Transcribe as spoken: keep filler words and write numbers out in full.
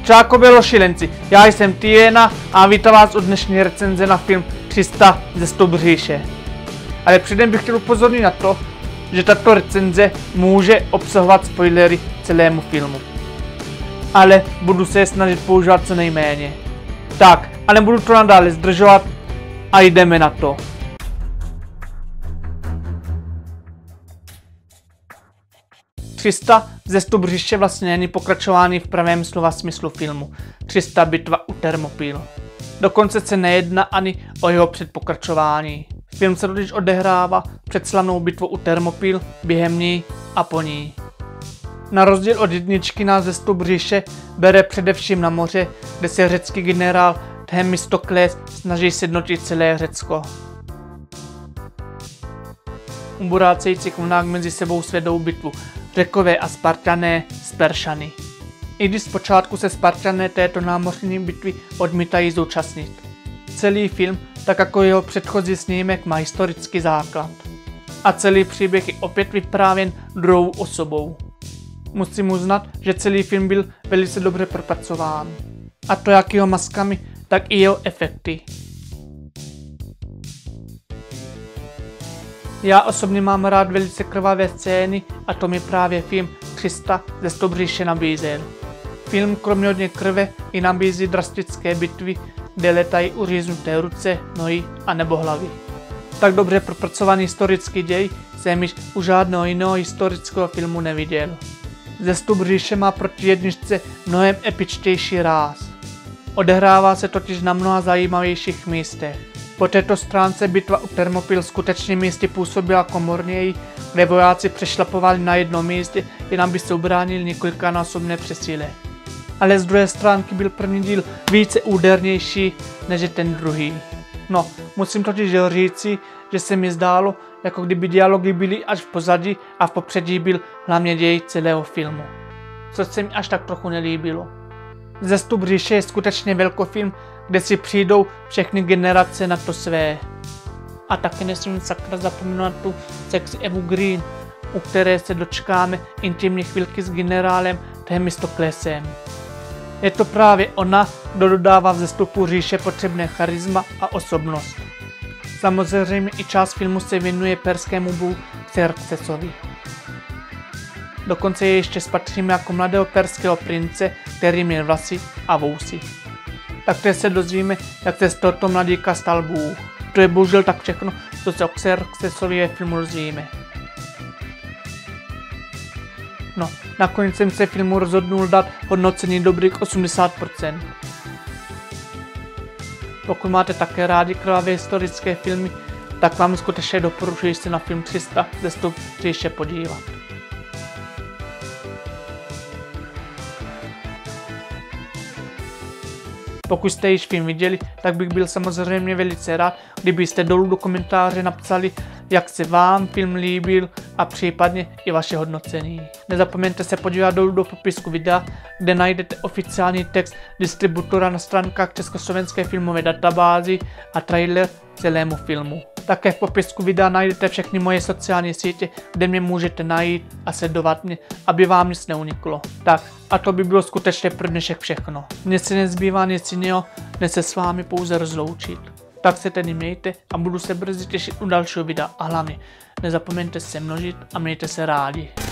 Čákové šilenci, já jsem Tiena a vítám vás u dnešní recenze na film tři sta ze Stobříše. Ale předem bych chtěl upozornit na to, že tato recenze může obsahovat spoilery celému filmu. Ale budu se je snažit používat co nejméně. Tak, a nebudu to nadále zdržovat a jdeme na to. tři sta ze Stobříše vlastně není pokračování v pravém slova smyslu filmu. tři sta bitva u Termopil. Dokonce se nejedná ani o jeho předpokračování. Film se totiž odehrává před slavnou bitvou u Termopil, během ní a po ní. Na rozdíl od jedničky nás ze Stobříše bere především na moře, kde se řecký generál Themistokles snaží sjednotit celé Řecko. U burácejících vlnách mezi sebou svedou bitvu Řekové a Spartané s Peršany. I když zpočátku se Spartané této námořní bitvy odmítají zúčastnit. Celý film, tak jako jeho předchozí snímek, má historický základ. A celý příběh je opět vyprávěn druhou osobou. Musím uznat, že celý film byl velice dobře propracován. A to jak jeho maskami, tak i jeho efekty. Já osobně mám rád velice krvavé scény a to mi právě film tři sta ze Stobříše nabízel. Film kromě hodně krve i nabízí drastické bitvy, kde letají uříznuté ruce, nohy a nebo hlavy. Tak dobře propracovaný historický děj jsem již u žádného jiného historického filmu neviděl. Ze Stobříše má proti jedničce mnohem epičtější ráz. Odehrává se totiž na mnoha zajímavějších místech. Po této stránce bitva u Termopil skutečně místy působila komorněji, kde vojáci přešlapovali na jednom místě, jen aby se ubránili několikanásobné přesile. Ale z druhé stránky byl první díl více údernější než je ten druhý. No, musím totiž říci, že se mi zdálo, jako kdyby dialogy byly až v pozadí a v popředí byl hlavně děj celého filmu. Což se mi až tak trochu nelíbilo. Ze Stobříše je skutečně velkofilm, kde si přijdou všechny generace na to své. A taky nesmím sakra zapomenout na tu sexy Evu Green, u které se dočkáme intimní chvilky s generálem Themistoklesem. Je to právě ona, kdo dodává vzestupu říše potřebné charisma a osobnost. Samozřejmě i část filmu se věnuje perskému bohu Xerxesovi. Dokonce je ještě spatříme jako mladého perského prince, který měl vlasy a vousy. Taktéž se dozvíme, jak se z tohoto mladíka stal bůh. To je bohužel tak všechno, co se o Xerxesovi ve filmu dozvíme. No, nakonec jsem se filmu rozhodnul dát hodnocení dobrých osmdesát procent. Pokud máte také rádi krvavé historické filmy, tak vám skutečně doporučuji se na film tři sta ze Stobříše podívat. Pokud jste již film viděli, tak bych byl samozřejmě velice rád, kdybyste dolů do komentáře napsali, jak se vám film líbil a případně i vaše hodnocení. Nezapomeňte se podívat dolů do popisku videa, kde najdete oficiální text distributora na stránkách Československé filmové databázy a trailer celému filmu. Také v popisku videa najdete všechny moje sociální sítě, kde mě můžete najít a sledovat mě, aby vám nic neuniklo. Tak, a to by bylo skutečně pro dnešek všechno. Mně se nezbývá nic jiného, než se s vámi pouze rozloučit. Tak se tedy mějte a budu se brzy těšit u dalšího videa a hlavně nezapomeňte se množit a mějte se rádi.